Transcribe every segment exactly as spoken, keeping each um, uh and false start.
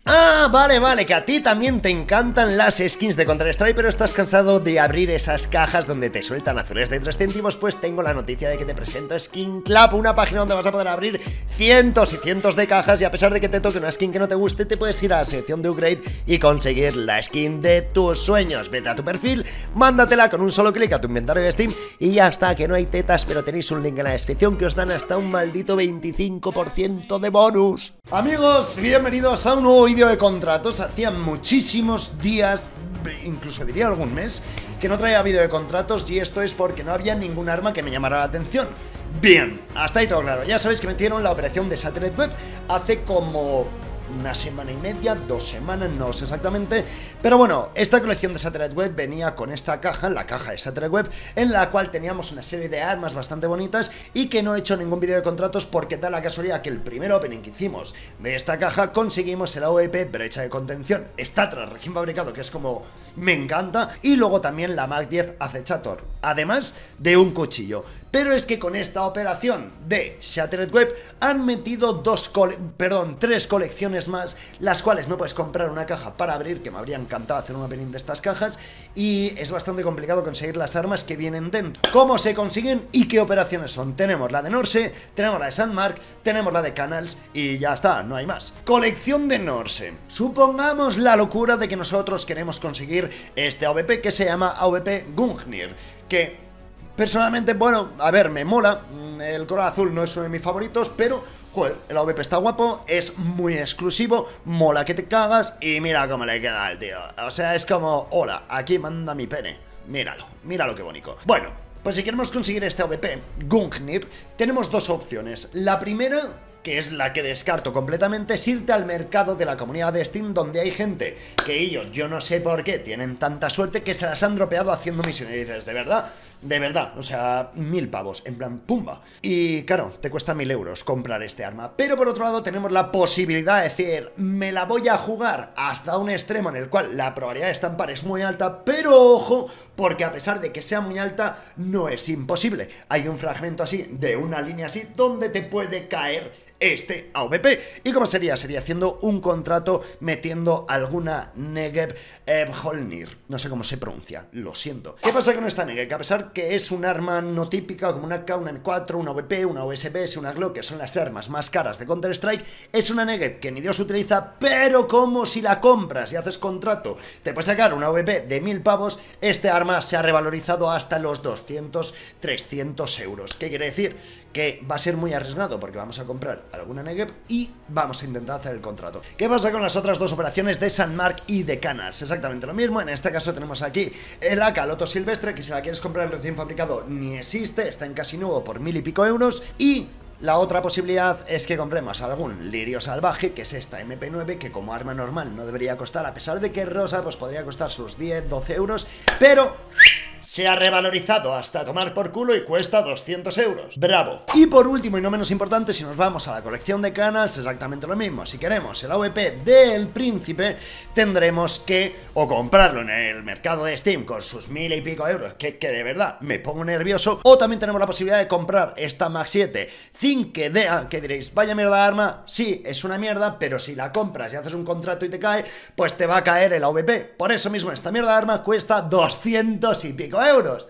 Ah, vale, vale, que a ti también te encantan las skins de Counter-Strike, pero estás cansado de abrir esas cajas donde te sueltan azules de tres céntimos. Pues tengo la noticia de que te presento Skin Club, una página donde vas a poder abrir cientos y cientos de cajas, y a pesar de que te toque una skin que no te guste, te puedes ir a la sección de upgrade y conseguir la skin de tus sueños. Vete a tu perfil, mándatela con un solo clic a tu inventario de Steam y ya está, que no hay tetas, pero tenéis un link en la descripción que os dan hasta un maldito veinticinco por ciento de bonus. Amigos, bienvenidos a un nuevo vídeo de contratos. Hacía muchísimos días, incluso diría algún mes, que no traía vídeo de contratos, y esto es porque no había ningún arma que me llamara la atención. Bien, hasta ahí todo claro. Ya sabéis que metieron la operación de Satellite Web hace como una semana y media, dos semanas, no sé exactamente. Pero bueno, esta colección de Satellite Web venía con esta caja, la caja de Satellite Web, en la cual teníamos una serie de armas bastante bonitas, y que no he hecho ningún vídeo de contratos porque da la casualidad que el primer opening que hicimos de esta caja conseguimos el A W P brecha de contención Statra recién fabricado, que es como me encanta, y luego también la Mag diez Acechator, además de un cuchillo. Pero es que con esta operación de Shattered Web han metido dos cole perdón, tres colecciones más, las cuales no puedes comprar una caja para abrir, que me habría encantado hacer un opening de estas cajas, y es bastante complicado conseguir las armas que vienen dentro. ¿Cómo se consiguen y qué operaciones son? Tenemos la de Norse, tenemos la de Sandmark, tenemos la de Canals y ya está, no hay más. Colección de Norse. Supongamos la locura de que nosotros queremos conseguir este A W P que se llama A W P Gungnir, que personalmente, bueno, a ver, me mola. El color azul no es uno de mis favoritos, pero, joder, el A W P está guapo, es muy exclusivo, mola que te cagas, y mira cómo le queda al tío. O sea, es como, hola, aquí manda mi pene. Míralo, míralo qué bonito. Bueno, pues si queremos conseguir este A W P Gungnir, tenemos dos opciones. La primera, que es la que descarto completamente, es irte al mercado de la comunidad de Steam, donde hay gente que ellos, yo no sé por qué, tienen tanta suerte que se las han dropeado haciendo misiones. Y dices, ¿de verdad? De verdad, o sea, mil pavos, en plan, pumba. Y claro, te cuesta mil euros comprar este arma. Pero por otro lado tenemos la posibilidad de decir, me la voy a jugar hasta un extremo en el cual la probabilidad de estampar es muy alta, pero ojo, porque a pesar de que sea muy alta, no es imposible. Hay un fragmento así, de una línea así, donde te puede caer este A W P. ¿Y cómo sería? Sería haciendo un contrato metiendo alguna Negev Ebholnir. No sé cómo se pronuncia, lo siento. ¿Qué pasa con esta Negev? Que a pesar que es un arma no típica como una A K, una M cuatro, una A W P, una U S B S, una Glock, que son las armas más caras de Counter-Strike, es una Negev que ni Dios utiliza, pero como si la compras y haces contrato te puedes sacar una A W P de mil pavos, este arma se ha revalorizado hasta los doscientos, trescientos euros. ¿Qué quiere decir? Que va a ser muy arriesgado porque vamos a comprar alguna Negev y vamos a intentar hacer el contrato. ¿Qué pasa con las otras dos operaciones de Sandmark y de Canals? Exactamente lo mismo. En este caso tenemos aquí el A K Loto Silvestre, que si la quieres comprar recién fabricado ni existe, está en casi nuevo por mil y pico euros. Y la otra posibilidad es que compremos algún lirio salvaje, que es esta M P nueve, que como arma normal no debería costar, a pesar de que es rosa, pues podría costar sus diez, doce euros, pero se ha revalorizado hasta tomar por culo y cuesta doscientos euros. ¡Bravo! Y por último y no menos importante, si nos vamos a la colección de Canals, exactamente lo mismo. Si queremos el A W P del Príncipe, tendremos que o comprarlo en el mercado de Steam con sus mil y pico euros, que, que de verdad me pongo nervioso, o también tenemos la posibilidad de comprar esta Mag siete Zinkedea, que diréis, vaya mierda de arma. Sí, es una mierda, pero si la compras y haces un contrato y te cae, pues te va a caer el A W P. Por eso mismo esta mierda de arma cuesta doscientos y pico euros.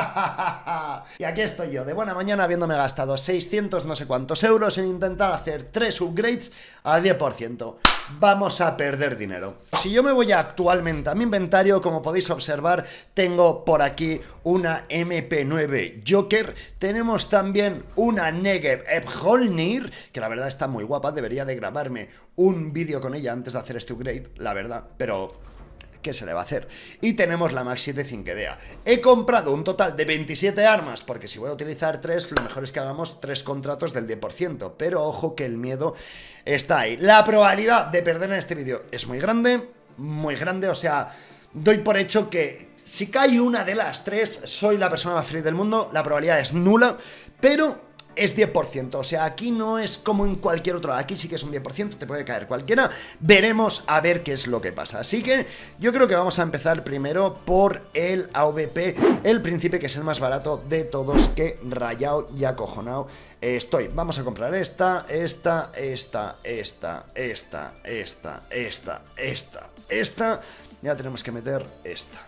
Y aquí estoy yo, de buena mañana, habiéndome gastado seiscientos no sé cuántos euros en intentar hacer tres upgrades al diez por ciento. Vamos a perder dinero. Si yo me voy actualmente a mi inventario, como podéis observar, tengo por aquí una M P nueve Joker. Tenemos también una Negev Ebholnir, que la verdad está muy guapa. Debería de grabarme un vídeo con ella antes de hacer este upgrade, la verdad, pero ¿qué se le va a hacer? Y tenemos la Mag siete Zinkedea. He comprado un total de veintisiete armas, porque si voy a utilizar tres, lo mejor es que hagamos tres contratos del diez por ciento. Pero ojo que el miedo está ahí. La probabilidad de perder en este vídeo es muy grande, muy grande, o sea, doy por hecho que si cae una de las tres, soy la persona más feliz del mundo. La probabilidad es nula, pero es diez por ciento, o sea, aquí no es como en cualquier otro, aquí sí que es un diez por ciento, te puede caer cualquiera, veremos a ver qué es lo que pasa. Así que yo creo que vamos a empezar primero por el A V P, el príncipe, que es el más barato de todos, que rayado y acojonado estoy. Vamos a comprar esta, esta, esta, esta, esta, esta, esta, esta, esta, ya tenemos que meter esta.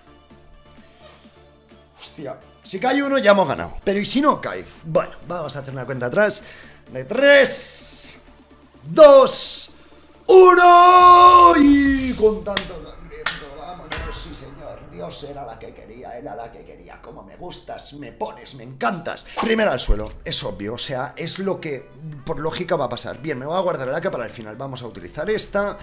Hostia, si cae uno ya hemos ganado. Pero ¿y si no cae? Bueno, vamos a hacer una cuenta atrás de tres, dos, uno. Y con tanto sangriento, vámonos, sí señor. Dios, era la que quería, era la que quería. Como me gustas, me pones, me encantas. Primero al suelo, es obvio, o sea, es lo que por lógica va a pasar. Bien, me voy a guardar el A K para el final. Vamos a utilizar esta.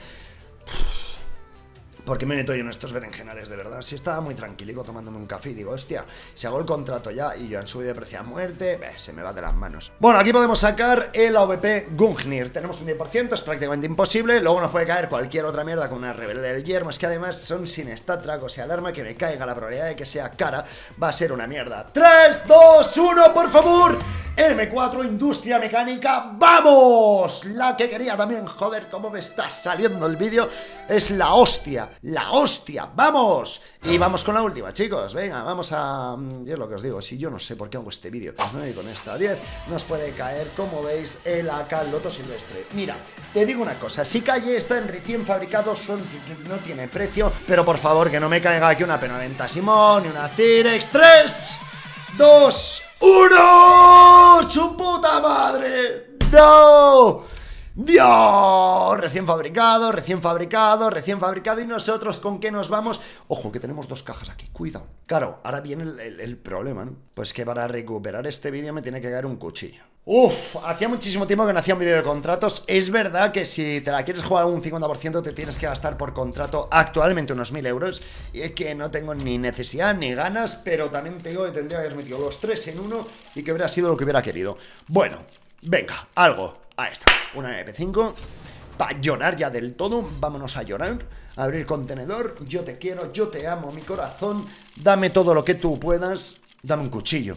¿Por qué me meto yo en estos berenjenales, de verdad? Si estaba muy tranquilico tomándome un café y digo, hostia, si hago el contrato ya y yo han subido de precio a muerte, eh, se me va de las manos. Bueno, aquí podemos sacar el A V P Gungnir. Tenemos un diez por ciento, es prácticamente imposible. Luego nos puede caer cualquier otra mierda con una rebelde del yermo. Es que además son sin stat track, o sea, el arma que me caiga, la probabilidad de que sea cara va a ser una mierda. tres, dos, uno, por favor. M cuatro, industria mecánica, ¡vamos! La que quería también, joder, cómo me está saliendo el vídeo. Es la hostia, la hostia, ¡vamos! Y vamos con la última, chicos, venga, vamos a... Yo es lo que os digo, si yo no sé por qué hago este vídeo, ¿no? Y con esta diez nos puede caer, como veis, el A K Loto Silvestre. Mira, te digo una cosa, si cae esta en recién fabricado, son... no tiene precio, pero por favor que no me caiga aquí una P-noventa Simón, ni una Cirex. Tres, dos, uno, ¡su puta madre! ¡No! ¡Dios! Recién fabricado, recién fabricado, recién fabricado. ¿Y nosotros con qué nos vamos? Ojo, que tenemos dos cajas aquí, cuidado. Claro, ahora viene el, el, el problema, ¿no? Pues que para recuperar este vídeo me tiene que caer un cuchillo. Uf, hacía muchísimo tiempo que no hacía un vídeo de contratos. Es verdad que si te la quieres jugar un cincuenta por ciento te tienes que gastar por contrato actualmente unos mil euros. Y es que no tengo ni necesidad ni ganas, pero también te digo que tendría que haber metido los tres en uno y que hubiera sido lo que hubiera querido. Bueno, venga, algo. Ahí está, una M P cinco. Para llorar ya del todo, vámonos a llorar. Abrir contenedor, yo te quiero, yo te amo, mi corazón. Dame todo lo que tú puedas. Dame un cuchillo.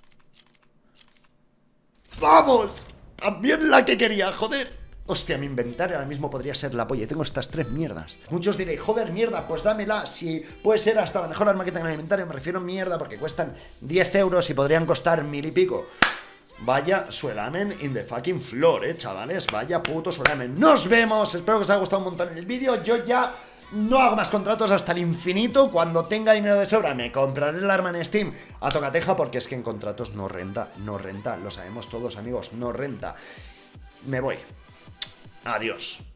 ¡Vamos! También la que quería, joder. Hostia, mi inventario ahora mismo podría ser la polla. Tengo estas tres mierdas. Muchos diréis, joder, mierda, pues dámela. Si puede ser hasta la mejor arma que tenga en el inventario. Me refiero a mierda porque cuestan diez euros y podrían costar mil y pico. Vaya suelamen in the fucking floor, eh, chavales. Vaya puto suelamen. Nos vemos. Espero que os haya gustado un montón el vídeo. Yo ya no hago más contratos hasta el infinito. Cuando tenga dinero de sobra me compraré el arma en Steam a tocateja, porque es que en contratos no renta, no renta. Lo sabemos todos, amigos, no renta. Me voy. Adiós.